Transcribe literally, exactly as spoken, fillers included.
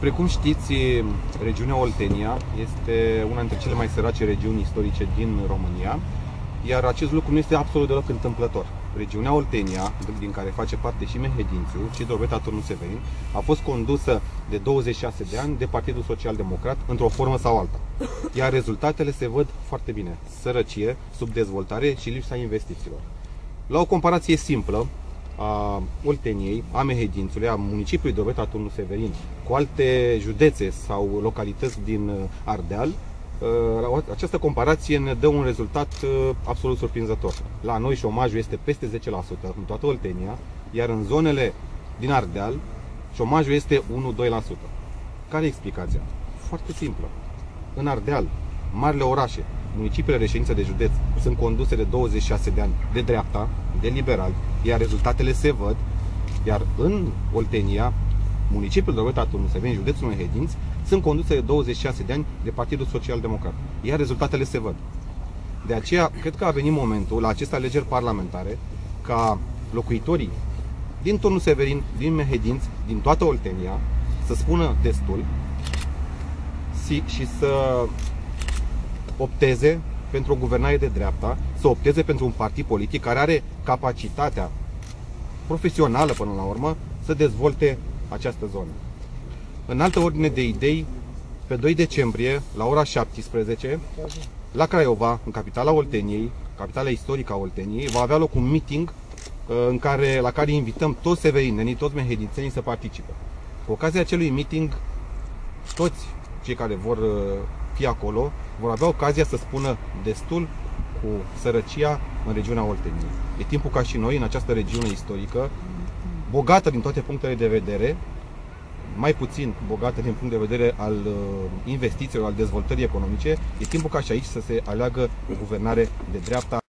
După cum știți, regiunea Oltenia este una dintre cele mai sărace regiuni istorice din România, iar acest lucru nu este absolut deloc întâmplător. Regiunea Oltenia, din care face parte și Mehedințiu, și Drobeta Turnu Severin, a fost condusă de douăzeci și șase de ani de Partidul Social Democrat, într-o formă sau alta. Iar rezultatele se văd foarte bine: sărăcie, subdezvoltare și lipsa investițiilor. La o comparație simplă a Olteniei, a Mehedințiului, a municipiului Drobeta Turnu Severin cu alte județe sau localități din Ardeal, această comparație ne dă un rezultat absolut surprinzător. La noi șomajul este peste zece la sută în toată Oltenia, iar în zonele din Ardeal șomajul este unu doi la sută. Care e explicația? Foarte simplă. În Ardeal, marile orașe, municipiile reședință de județ sunt conduse de douăzeci și șase de ani de dreapta, de liberal, iar rezultatele se văd. Iar în Oltenia, municipiul Drobeta Turnu Severin, județul Mehedinți, sunt conduse de douăzeci și șase de ani de Partidul Social Democrat, iar rezultatele se văd. De aceea, cred că a venit momentul, la aceste alegeri parlamentare, ca locuitorii din Turnu Severin, din Mehedinți, din toată Oltenia, să spună destul și să opteze pentru o guvernare de dreapta, să opteze pentru un partid politic care are capacitatea profesională, până la urmă, să dezvolte această zonă. În altă ordine de idei, pe doi decembrie, la ora șaptesprezece, la Craiova, în capitala Olteniei, capitala istorică a Olteniei, va avea loc un meeting în care, la care invităm toți severinenii, toți mehedințenii să participe. Cu ocazia acelui meeting, toți cei care vor fi acolo vor avea ocazia să spună destul cu sărăcia în regiunea Olteniei. E timpul ca și noi, în această regiune istorică, bogată din toate punctele de vedere, mai puțin bogată din punct de vedere al investițiilor, al dezvoltării economice, e timpul ca și aici să se aleagă o guvernare de dreapta.